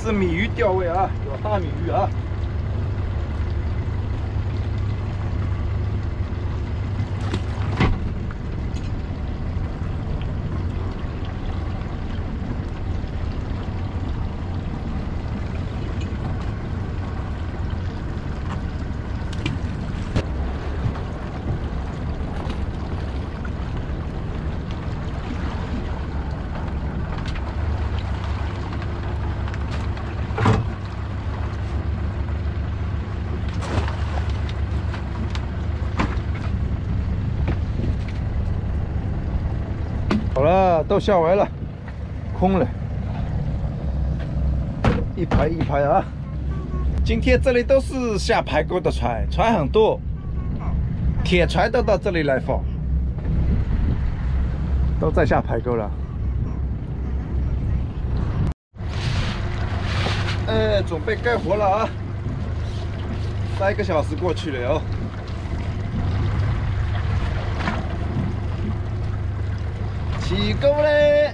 是米鱼钓位啊，有大米鱼啊。 好了，都下完了，空了，一排一排啊！今天这里都是下排钩的船，船很多，铁船都到这里来放，都在下排钩了。哎，准备干活了啊！3个小时过去了哦。 起钩嘞！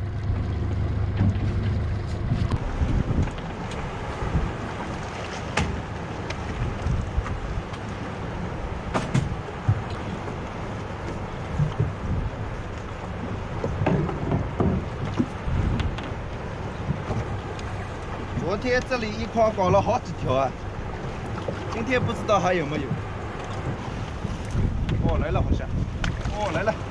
昨天这里一筐搞了好几条啊，今天不知道还有没有。哦，来了好像。哦，来了。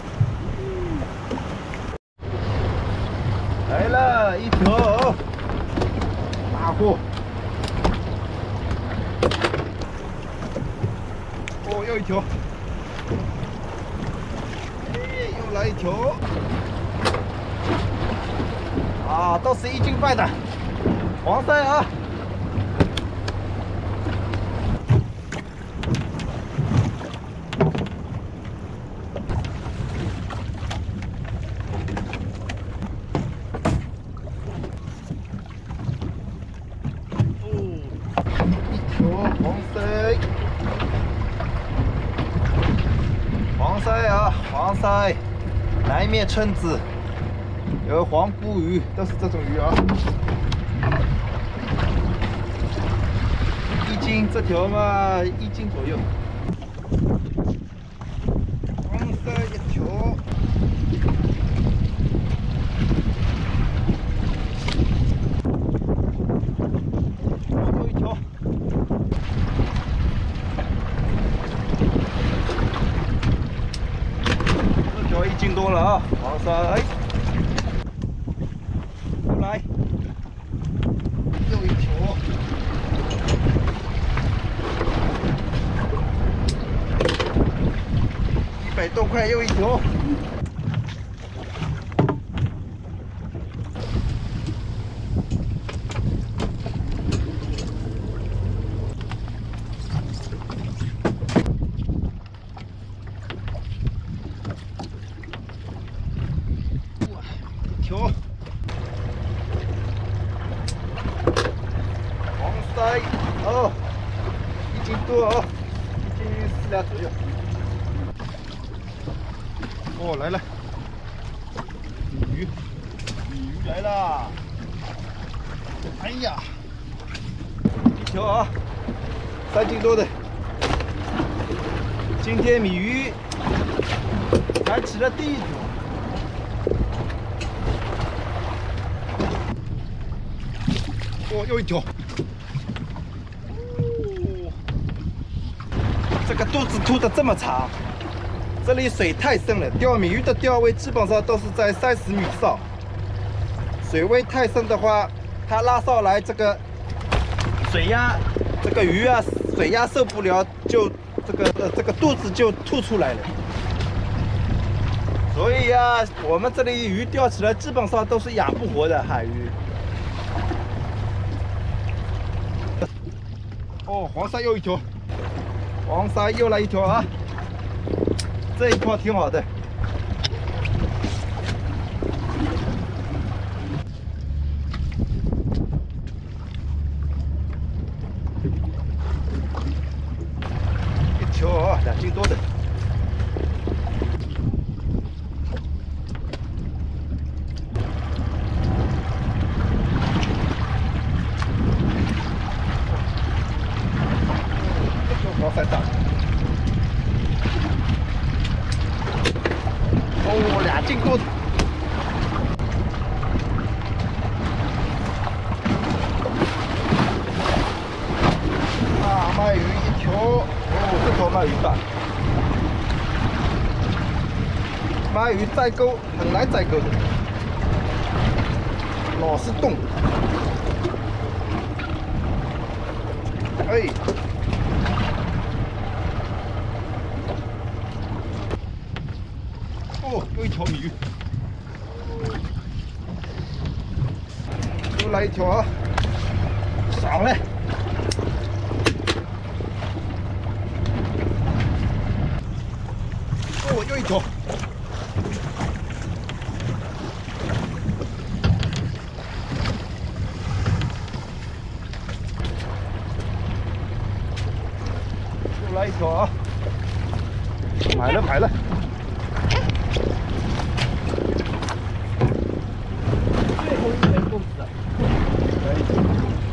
来了一条大货，哦，又一条，哎，又来一条，啊，都是1斤半的黄鳃啊！黄鳃啊，黄鳃，南面蛏子，有黄骨鱼，都是这种鱼啊。1斤，这条嘛1斤左右。黄鳃1条。又1条。 1斤多了啊，黄鳃，又来，又1条，100多块又1条。条黄鳃哦，1斤多哦，1斤4两左右。哦，来了，鲤鱼来了！哎呀，1条啊，3斤多的。今天米鱼才起了第1条。 哦，又1条。哦，这个肚子凸的这么长，这里水太深了，钓米鱼的钓位基本上都是在30米上。水位太深的话，它拉上来这个水压，这个鱼啊，水压受不了，就这个肚子就凸出来了。所以呀，我们这里鱼钓起来基本上都是养不活的海鱼。 哦，黄鳃又1条，黄鳃又来1条啊！这一筐挺好的。1条啊，2斤多的。 鳗鱼大。鳗鱼再钩很难再钩的，老是动。哎。哦，有一条鲤鱼。又来一条啊！爽嘞！哦，又一条。又来一条啊！买了买了。最后一枚钩子了。可以。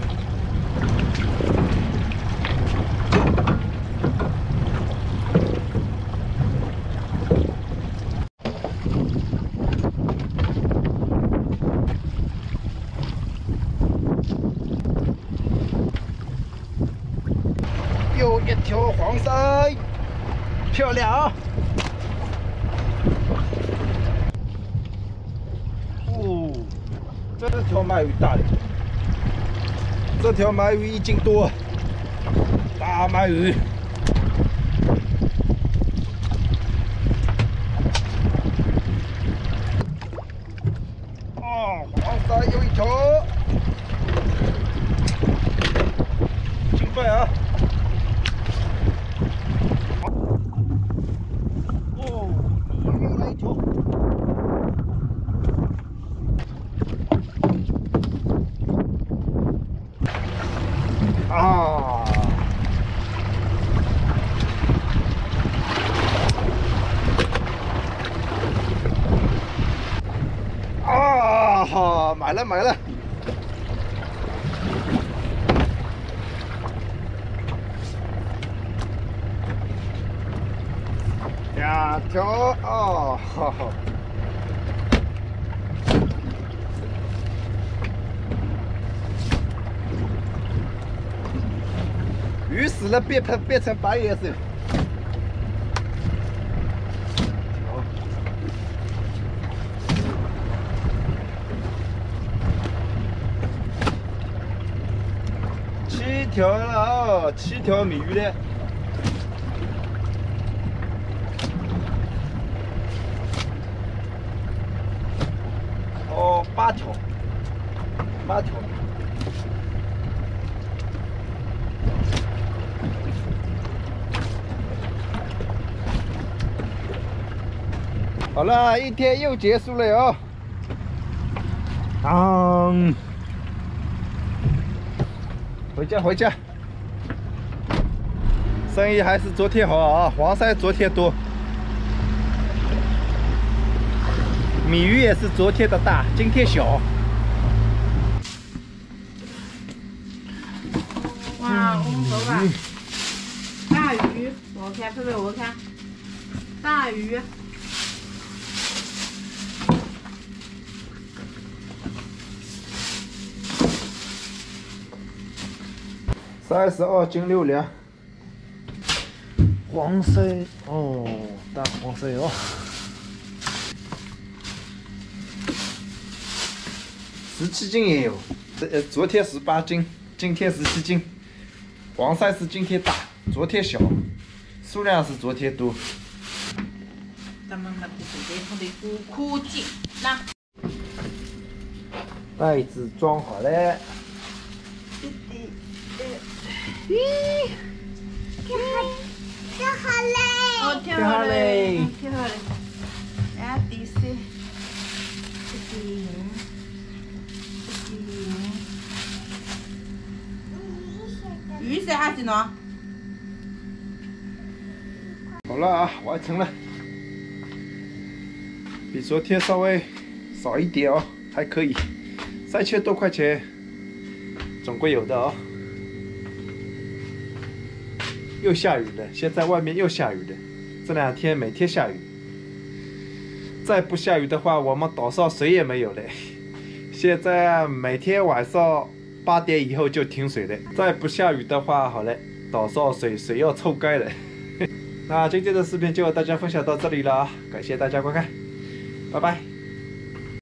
又一条黄鳃，漂亮！哦，这条鳗鱼大的，这条鳗鱼1斤多，大鳗鱼。哦，黄鳃又一条，尽快啊！啊！啊哈！买了买了。2条啊！哈哈。鱼死了变成白颜色。7条了啊，7条米鱼了。哦，8条，8条。好了，一天又结束了哟。回家回家。生意还是昨天好啊，黄鳃昨天多，米鱼也是昨天的大，今天小。 哇，我们走吧。大鱼，我看，佩佩我看，大鱼。 32斤6两，黄鳃哦，大黄鳃哦，17斤也有，昨天18斤，今天17斤，黄鳃是今天大，昨天小，数量是昨天多。 咱们把这边的苦尽，那袋子装好了。 跳好嘞！哦，跳好嘞！跳好嘞！啊，第四，鱼是还是呢？ 好了啊，完成了，比昨天稍微少一点哦，还可以，3000多块钱，总归有的哦。又下雨了，现在外面又下雨了，这2天每天下雨。再不下雨的话，我们岛上水也没有了。现在每天晚上8点以后就停水了。再不下雨的话，好了，岛上水要抽干了。 那今天的视频就和大家分享到这里了，感谢大家观看，拜拜。